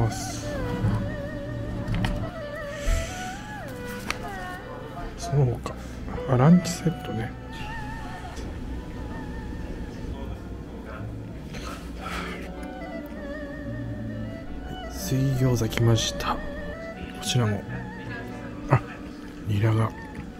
ます。その他ランチセットね。水餃子来ました。こちらもニラが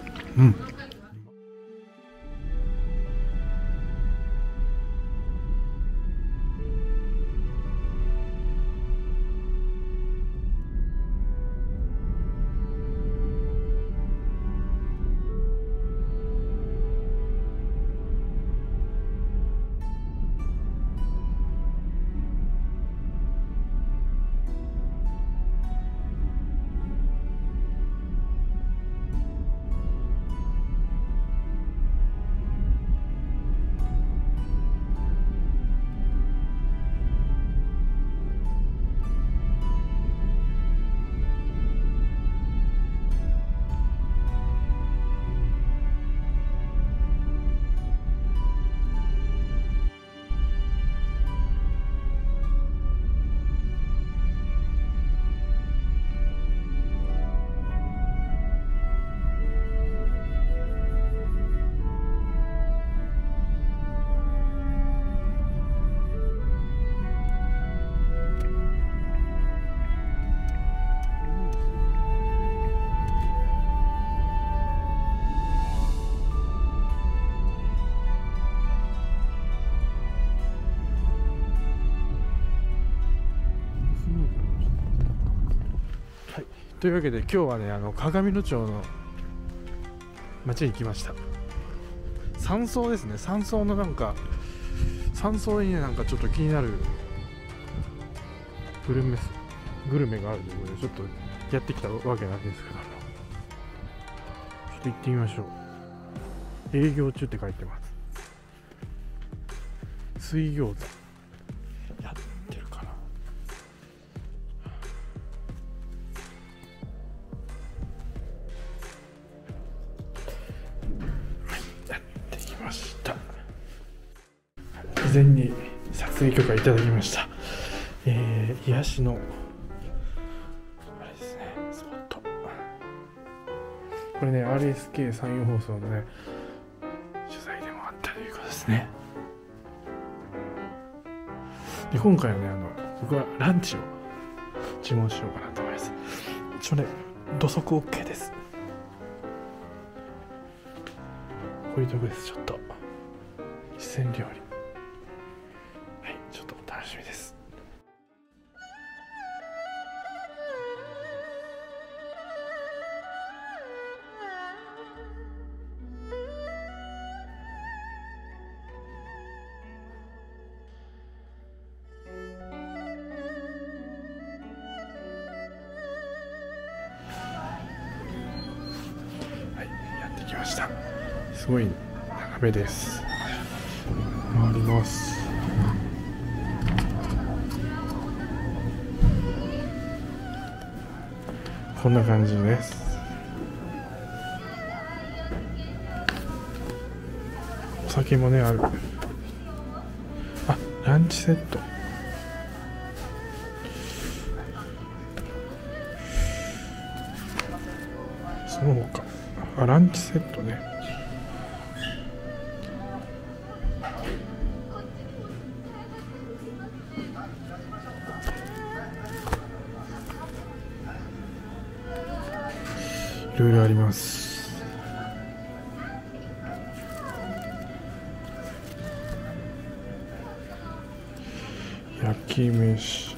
というわけで今日はね鏡野町の町に来ました。山荘ですね。山荘の山荘にねちょっと気になるグルメがあるということでちょっとやってきたわけなんですけども、ちょっと行ってみましょう。営業中って書いてます。水餃子やってるかな。事前に撮影許可いただきました。癒しのあれですね、スポット。これね RSK 山陽放送のね取材でもあったということですね。で今回はね僕はランチを注文しようかなと思います。一応ね土足 OK です。こういうとこです。ちょっと四川料理、ちょっと楽しみです。やってきました。すごい眺めです。回ります。こんな感じです。お酒もねある。ランチセット。その他ランチセットね。いろいろあります。焼き飯、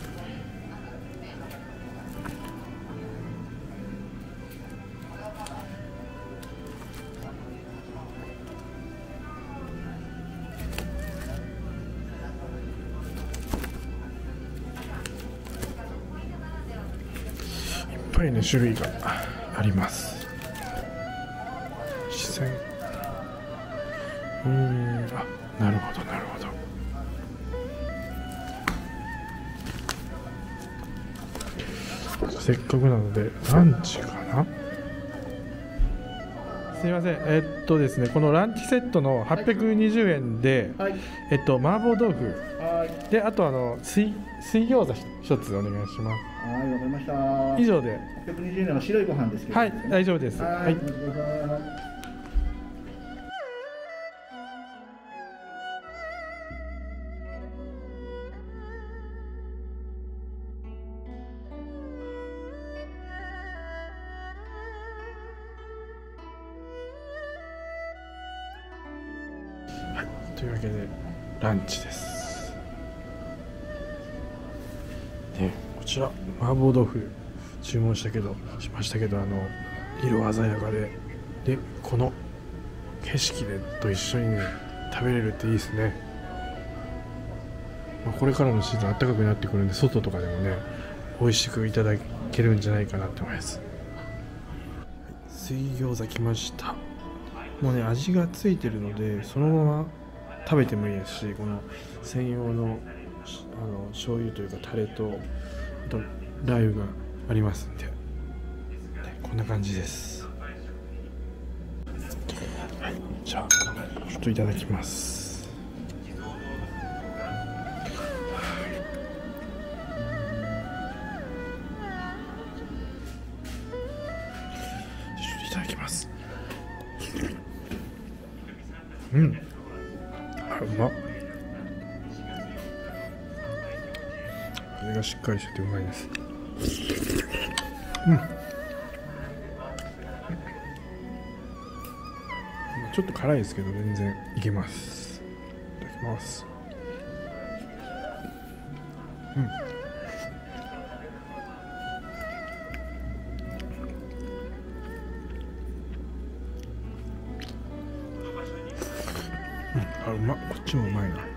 いっぱいね種類があります。四川、なるほどなるほど。せっかくなのでランチかな。 すみません。ですね、このランチセットの820円で、 はい。 麻婆豆腐はい。 で、あと水餃子一つお願いします。 はい、わかりました。 以上で。 820円の白いご飯ですけど。 はい、大丈夫です。 はい。お待ちください。 というわけでランチです。ね、こちら麻婆豆腐注文しましたけど色鮮やかで、この景色と一緒にね食べれるっていいですね。これからのシーズン暖かくなってくるんで、外とかでもね美味しくいただけるんじゃないかなって思います。水餃子来ました。もうね味がついてるのでそのまま食べてもいいですし、この専用の醤油というかタレとあとラー油がありますんで、こんな感じです。はい、じゃあちょっといただきます。いただきます。うん、うまっ。味がしっかりしててうまいです。ちょっと辛いですけど全然いけます。いただきます。うまっ。こっちもうまいな。ちょっ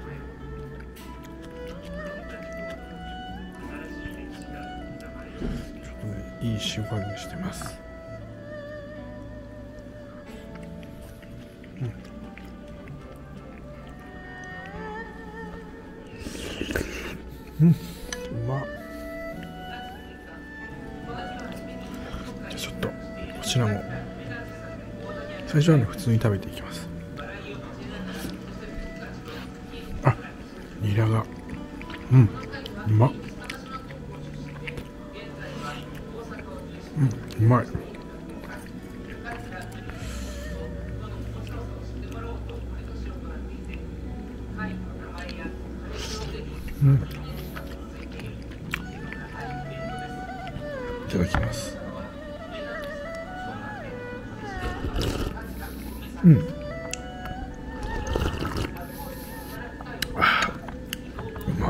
とねいい塩加減してます。うまっ。じゃあちょっとこちらも最初はね普通に食べていきます。ニラがうまっ。うまい。いただきます。うまっ。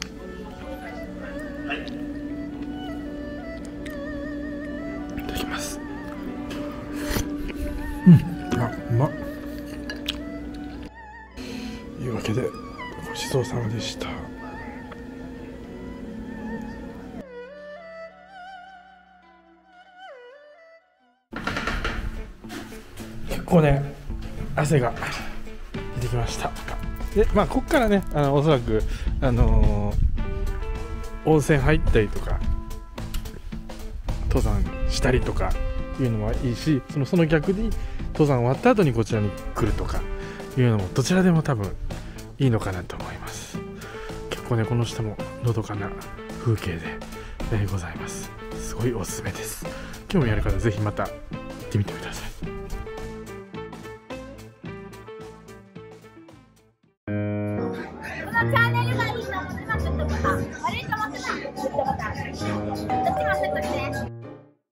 いただきます。うまっ。というわけでごちそうさまでした。結構ね汗が出てきました。でここからねおそらく温泉入ったりとか登山したりとかいうのもいいし、その逆に登山終わった後にこちらに来るとかいうのもどちらでも多分いいのかなと思います。結構ねこの下ものどかな風景で、ございます。すごいおすすめです。興味ある方ぜひまた行ってみてください。